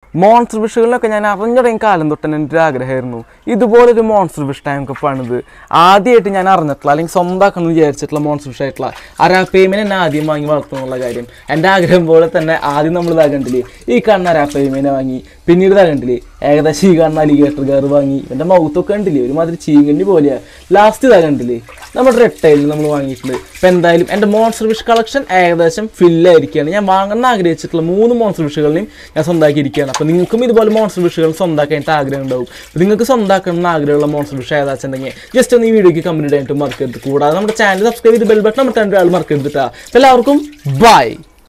Monster ഫിഷുകളിലൊക്കെ ഞാൻ അറിഞ്ഞിടയും കാലം തൊട്ട് തന്നെ എൻ്റെ ഒരു ആഗ്രഹമായിരുന്നു ഇതുപോലൊരു മോൺസ്റ്റർ ഫിഷ് ടാങ്ക് ഒക്കെ പണിത്. ആദ്യമായിട്ട് ഞാൻ അറിഞ്ഞിട്ടുള്ള അല്ലെങ്കിൽ സ്വന്തമാക്കണമെന്ന് വിചാരിച്ചിട്ടുള്ള മോൺസ്റ്റർ ഫിഷ് ആയിട്ടുള്ള അരാപ്പൈമേനെ എന്നെ ആദ്യം വാങ്ങി വളർത്തുന്നുള്ള കാര്യം എൻ്റെ ആഗ്രഹം പോലെ തന്നെ ആദ്യം നമ്മൾ ഇതാകണ്ടില്ലേ ഈ കാണുന്ന അരാപ്പൈമേനെ വാങ്ങി. പിന്നീട് ഇതാകണ്ടില്ലേ ഏകദേശം ഈ കാണുന്ന അലിഗേറ്റർ കാർ വാങ്ങി. എൻ്റെ മൗത്തൊക്കെ കണ്ടില്ലേ ഒരുമാതിരി ചീങ്കണ്ണി പോലെയാണ്. ലാസ്റ്റ് ഇതാകണ്ടില്ലേ നമ്മുടെ റെഡ് ടൈലിൽ നമ്മൾ വാങ്ങിയിട്ടുണ്ട്. ഇപ്പം എന്തായാലും എൻ്റെ മോൺസ്റ്റർ ഫിഷ് കളക്ഷൻ ഏകദേശം ഫില്ലായിരിക്കുകയാണ്. ഞാൻ വാങ്ങുന്ന ആഗ്രഹിച്ചിട്ടുള്ള 3 മോൺസ്റ്റർ ഫിഷുകളെയും ഞാൻ സ്വന്തമാക്കിയിരിക്കുകയാണ്. അപ്പോൾ നിങ്ങൾക്കും ഇതുപോലെ മോൺസ്റ്റർ ഫിഷുകൾ സ്വന്തമാക്കാനായിട്ട് ആഗ്രഹം ഉണ്ടാവും. അപ്പോൾ നിങ്ങൾക്ക് സ്വന്തമാക്കണം ആഗ്രഹമുള്ള മോൺസ്റ്റർ ഫിഷ് ഏതാച്ചുണ്ടെങ്കിൽ ജസ്റ്റ് ഒന്ന് ഈ വീഡിയോയ്ക്ക് കമൻറ്റ് ചെയ്യാനായിട്ട് മറക്കരുത്. കൂടാതെ നമ്മുടെ ചാനൽ സബ്സ്ക്രൈബ് ചെയ്ത് ബെൽ ബട്ടൺ അമർത്താൻ ഒരാൾ മറക്കരുത്. എല്ലാവർക്കും ബൈ.